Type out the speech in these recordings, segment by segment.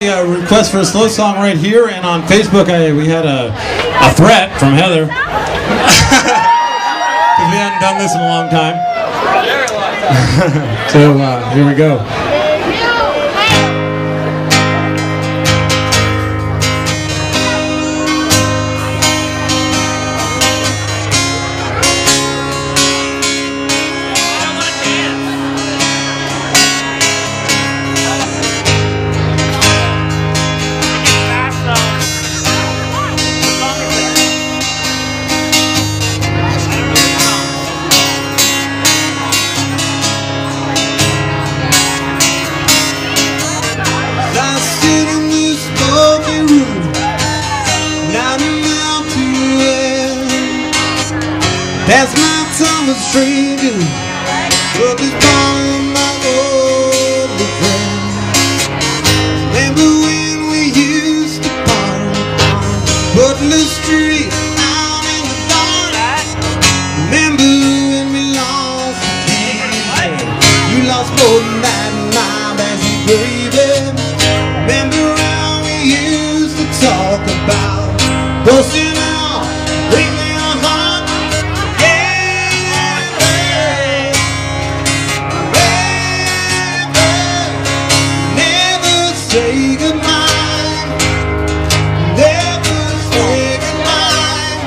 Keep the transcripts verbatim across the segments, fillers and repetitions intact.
A request for a slow song right here, and on Facebook I, we had a, a threat from Heather because we hadn't done this in a long time. So uh, here we go. That's my tongue of stranger, but this bond my old friend. Remember when we used to party on Butler Street out in the dark? Remember when we lost the key? You lost more than that, my baby, baby. Remember how we used to talk about busting out, breaking our heart? Say goodbye, never say goodbye.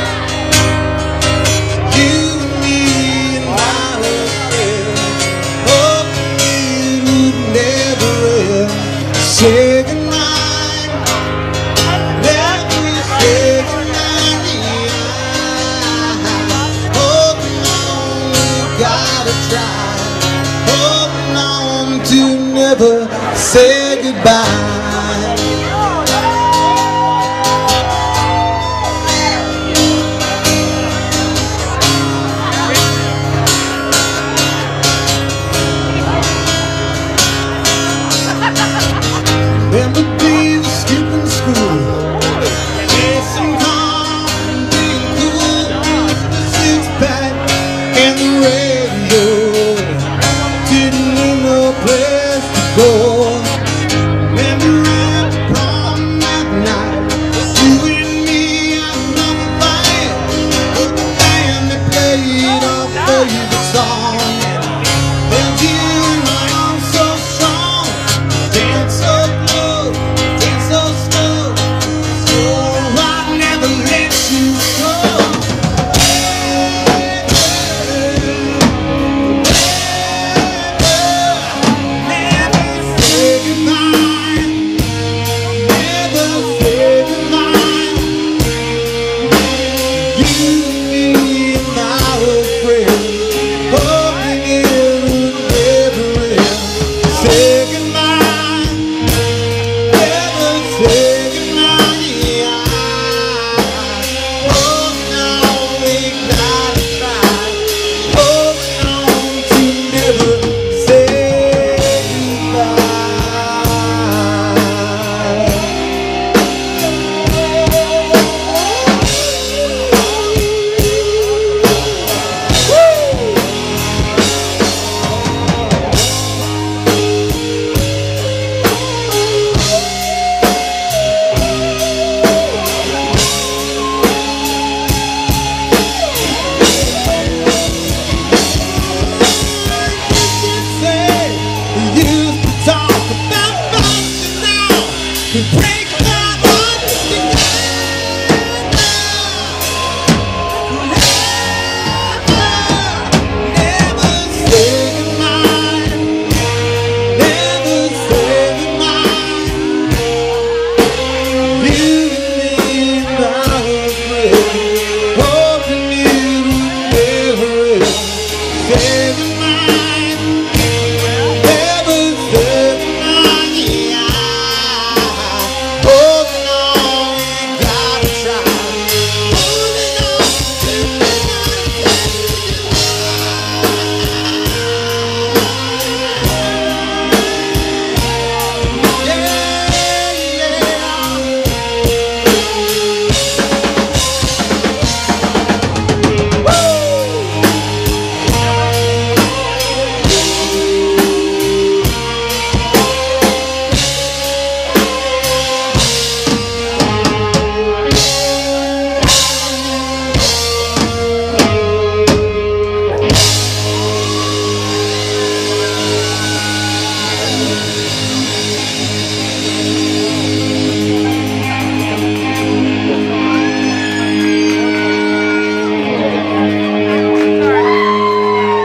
You and me and my friend, hoping we would never ever say goodbye. Never say goodbye. Holding on, we gotta try. Holding on to never say goodbye. Remember days skipping school, chasing cars and being cool, the six pack and the radio, didn't need no place to go. Break